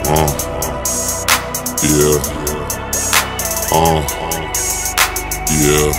Yeah. Yeah.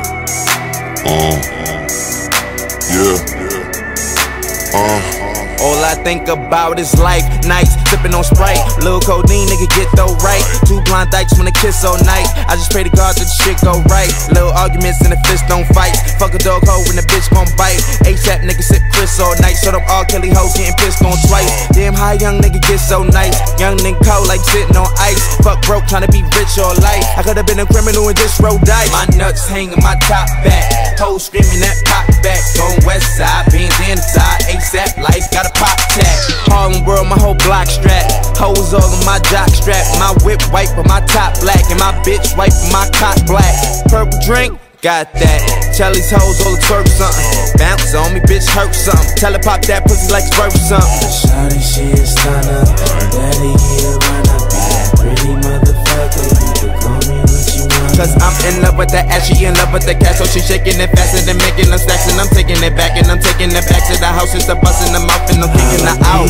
All I think about is life, nights, sipping on Sprite. Lil' codeine, nigga, get though right. Two blind dykes wanna kiss all night. I just pray to God that the shit go right. Little arguments and the fist don't fight. Fuck a dog hoe when the bitch gon' bite. ASAP nigga sip Chris all night. So them R. Kelly hoes getting pissed on twice. Damn, how young nigga get so nice. Young nigga cold like sitting on ice. Fuck broke, tryna be rich all life. I could've been a criminal and just rolled dice. My nuts hanging my top back. Hoes screaming that pop back. Going west side, beans in the side. ASAP life, got a pop tag. Harlem world, my whole block strap. Hoes all on my jock strap. My whip white but my top black. And my bitch white but my cock black. Purple drink, got that. Tell these hoes all the twerk something. Bounce on me, bitch, hurt something. Tell her pop that pussy like it's worth something. Shawty, she a stunner. Daddy, he a runner. Pretty motherfucker, you can call me what you want. Cause I'm in love with that ass, she in love with the cash. So she shaking it faster than making them stacks. And I'm taking it back, and I'm taking it back to the house. It's the bus in the mouth, and I'm kicking her out.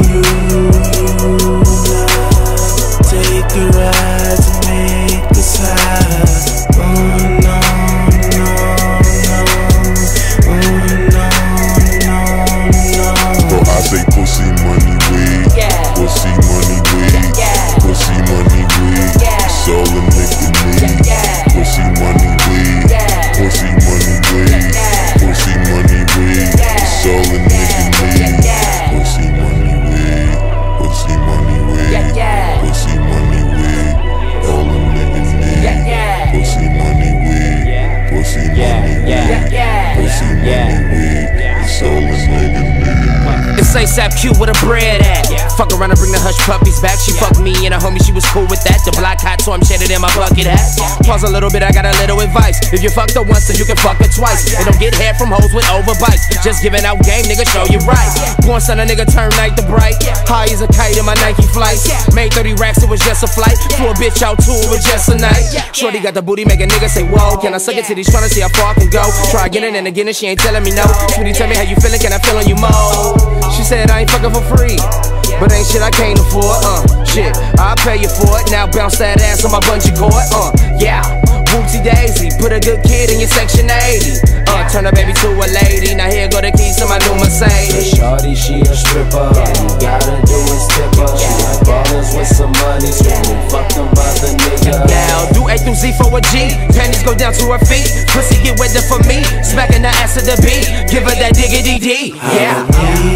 Take a ride to make us high. Oh no, no, no. Oh no, no, no. Bro, I say pussy, money, weed. Pussy, money, weed. Pussy, money, weed. It's all a nigga need. Pussy, money, weed. Pussy, money, weed. Pussy, money, weed. It's all a nigga need. Pussy, money, weed. Pussy, money, weed. Pussy, money, weed. All a nigga need. Pussy, money, weed. Pussy, money, weed. Pussy, money, weed. It's all a nigga need. It's ASAP Q with a bread at. Fuck around and bring the hush puppies back. She fucked me and a homie, she was cool with that. The block hot, so I'm shaded in my bucket hat. Pause a little bit, I got a little advice. If you fucked her once, then you can fuck her twice. And don't get hair from hoes with overbites. Just giving out game, nigga, show you right. Born son, a nigga turn night to bright. High as a kite in my Nike flights. Made 30 racks, it was just a flight. Flew a bitch out too, it was just a night. Shorty got the booty, make a nigga say whoa. Can I suck it titties, tryna see how far I can go. Try again and again and she ain't telling me no. Sweetie, tell me how you feeling, can I feel on you more? She said I ain't fucking for free, but ain't shit I can't afford, shit, I'll pay you for it. Now bounce that ass on my bungee cord, yeah. Whoopsie daisy, put a good kid in your section 80. Turn a baby to a lady, now here go the keys to my new Mercedes. Shawty, she a stripper, you gotta do is tip her. She like ballers with some money, screaming fuck them other niggas. Now, do A through Z for a G, panties go down to her feet. Pussy get wetter for me, smacking the ass to the beat. Give her that diggity D, yeah.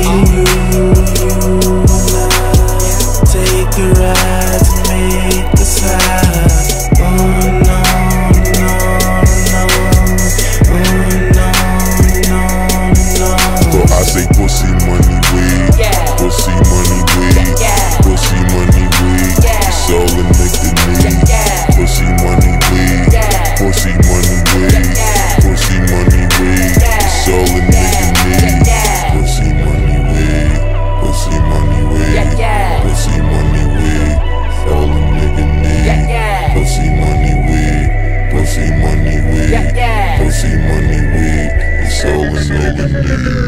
Take a ride to make us high. Oh no, no, no. Oh no, no, no. Bro, I say pussy, money, weed. Pussy, money, weed. Pussy, money, weed. It's all a nigga need. Pussy, money, weed. Pussy, money, weed. Pussy, money, weed. It's all a nigga need. Pussy, money, weed. Pussy, money, weed. Pussy, money, weed. All a nigga need. Pussy, money, weed. Pussy, money, weed. Pussy, money, weed. It's all a nigga need.